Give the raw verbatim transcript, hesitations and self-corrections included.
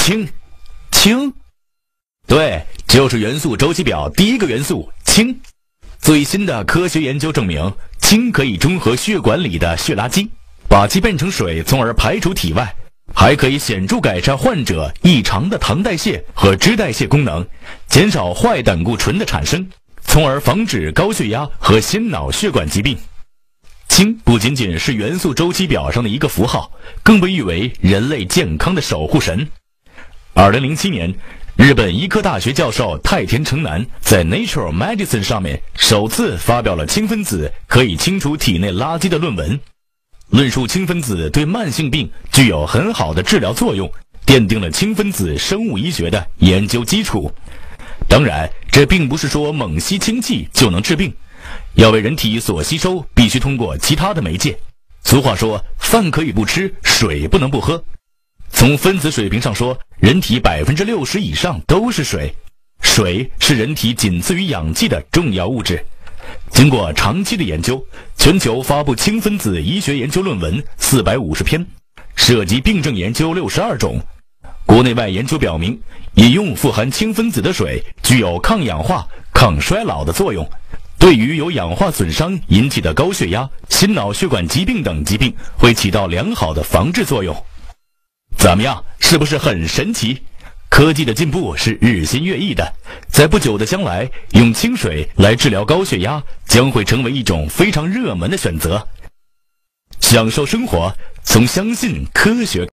氢，氢，对，就是元素周期表第一个元素氢。最新的科学研究证明，氢可以中和血管里的血垃圾，把其变成水，从而排出体外，还可以显著改善患者异常的糖代谢和脂代谢功能，减少坏胆固醇的产生，从而防止高血压和心脑血管疾病。氢不仅仅是元素周期表上的一个符号，更被誉为人类健康的守护神。二零零七年，日本医科大学教授太田诚男在 Nature Medicine 上面首次发表了氢分子可以清除体内垃圾的论文，论述氢分子对慢性病具有很好的治疗作用，奠定了氢分子生物医学的研究基础。当然，这并不是说猛吸氢气就能治病，要为人体所吸收，必须通过其他的媒介。俗话说，饭可以不吃，水不能不喝。从分子水平上说，人体 百分之六十 以上都是水，水是人体仅次于氧气的重要物质。经过长期的研究，全球发布氢分子医学研究论文四百五十篇，涉及病症研究六十二种。国内外研究表明，饮用富含氢分子的水具有抗氧化、抗衰老的作用，对于由氧化损伤引起的高血压、心脑血管疾病等疾病会起到良好的防治作用。怎么样，是不是很神奇？科技的进步是日新月异的，在不久的将来，用清水来治疗高血压将会成为一种非常热门的选择。享受生活，从相信科学